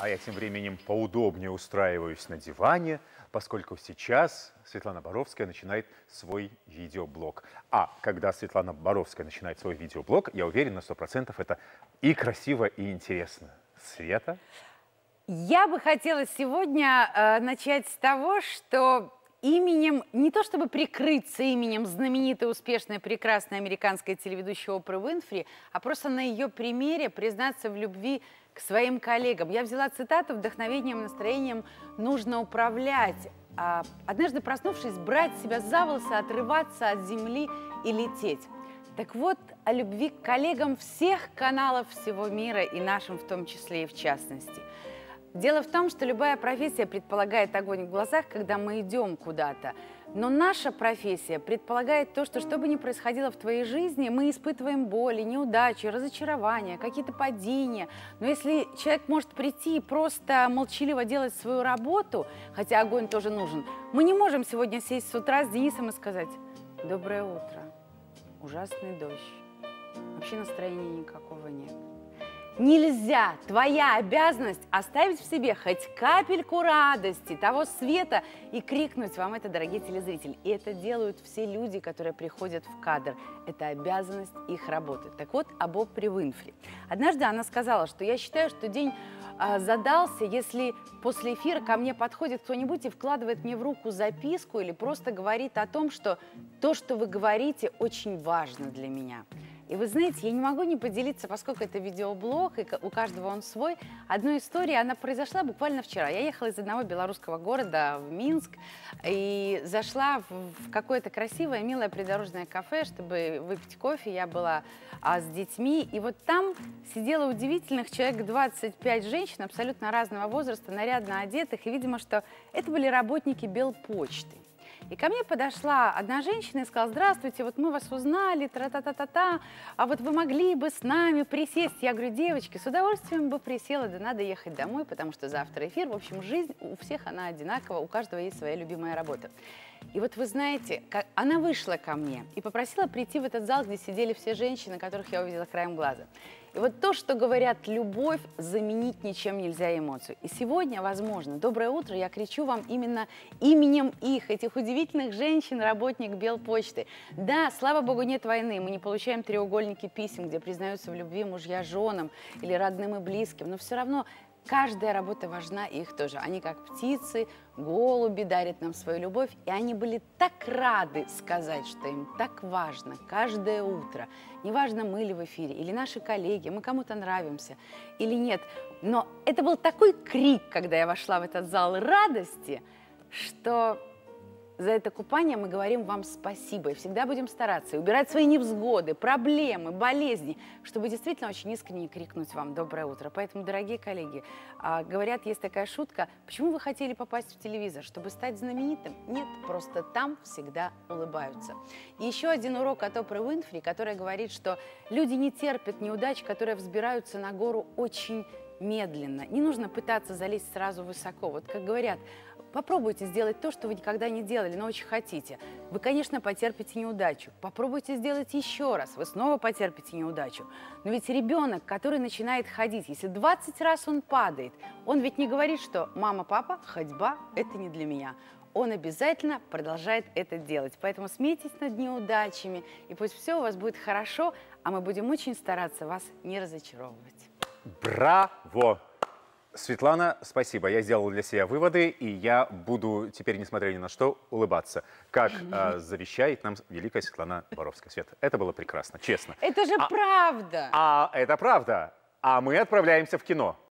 А я тем временем поудобнее устраиваюсь на диване, поскольку сейчас Светлана Боровская начинает свой видеоблог. А когда Светлана Боровская начинает свой видеоблог, я уверен на 100%, это и красиво, и интересно. Света? Я бы хотела сегодня начать с того, что именем, не то чтобы прикрыться именем знаменитой, успешной, прекрасной американской телеведущей Опры Уинфри, а просто на ее примере признаться в любви к своим коллегам. Я взяла цитату: «Вдохновением, настроением нужно управлять». Однажды проснувшись, брать себя за волосы, отрываться от земли и лететь. Так вот, о любви к коллегам всех каналов всего мира, и нашим в том числе и в частности. Дело в том, что любая профессия предполагает огонь в глазах, когда мы идем куда-то. Но наша профессия предполагает то, что бы ни происходило в твоей жизни, мы испытываем боли, неудачи, разочарования, какие-то падения. Но если человек может прийти и просто молчаливо делать свою работу, хотя огонь тоже нужен, мы не можем сегодня сесть с утра с Денисом и сказать: «Доброе утро, ужасный дождь, вообще настроения никакого нет». Нельзя, твоя обязанность оставить в себе хоть капельку радости, того света и крикнуть вам это, дорогие телезрители. И это делают все люди, которые приходят в кадр. Это обязанность их работы. Так вот, об Опре Уинфри. Однажды она сказала, что я считаю, что день задался, если после эфира ко мне подходит кто-нибудь и вкладывает мне в руку записку или просто говорит о том, что то, что вы говорите, очень важно для меня. И вы знаете, я не могу не поделиться, поскольку это видеоблог, и у каждого он свой. Одной историей, она произошла буквально вчера. Я ехала из одного белорусского города в Минск и зашла в какое-то красивое, милое придорожное кафе, чтобы выпить кофе. Я была с детьми, и вот там сидело удивительных человек 25 женщин абсолютно разного возраста, нарядно одетых, и, видимо, что это были работники Белпочты. И ко мне подошла одна женщина и сказала: «Здравствуйте, вот мы вас узнали, тра-та-та-та-та, а вот вы могли бы с нами присесть?» Я говорю: «Девочки, с удовольствием бы присела, да надо ехать домой, потому что завтра эфир». В общем, жизнь у всех она одинакова, у каждого есть своя любимая работа. И вот вы знаете, она вышла ко мне и попросила прийти в этот зал, где сидели все женщины, которых я увидела краем глаза. И вот то, что говорят любовь, заменить ничем нельзя эмоцию. И сегодня, возможно, доброе утро, я кричу вам именно именем их, этих удивительных женщин, работник Белпочты. Да, слава богу, нет войны, мы не получаем треугольники писем, где признаются в любви мужья женам или родным и близким, но все равно каждая работа важна, и их тоже. Они как птицы, голуби дарят нам свою любовь, и они были так рады сказать, что им так важно каждое утро. Неважно, мы ли в эфире, или наши коллеги, мы кому-то нравимся или нет. Но это был такой крик, когда я вошла в этот зал радости, что за это купание мы говорим вам спасибо и всегда будем стараться и убирать свои невзгоды, проблемы, болезни, чтобы действительно очень искренне крикнуть вам доброе утро. Поэтому, дорогие коллеги, говорят, есть такая шутка: почему вы хотели попасть в телевизор? Чтобы стать знаменитым? Нет, просто там всегда улыбаются. И еще один урок от Опры Уинфри, которая говорит, что люди не терпят неудач, которые взбираются на гору очень медленно. Не нужно пытаться залезть сразу высоко. Вот как говорят, попробуйте сделать то, что вы никогда не делали, но очень хотите. Вы, конечно, потерпите неудачу. Попробуйте сделать еще раз. Вы снова потерпите неудачу. Но ведь ребенок, который начинает ходить, если 20 раз он падает, он ведь не говорит, что «мама, папа, ходьба – это не для меня». Он обязательно продолжает это делать. Поэтому смейтесь над неудачами, и пусть все у вас будет хорошо, а мы будем очень стараться вас не разочаровывать. Браво! Светлана, спасибо. Я сделал для себя выводы, и я буду теперь, несмотря ни на что, улыбаться, как завещает нам великая Светлана Боровская. Свет, это было прекрасно, честно. Это же правда! Это правда. А мы отправляемся в кино.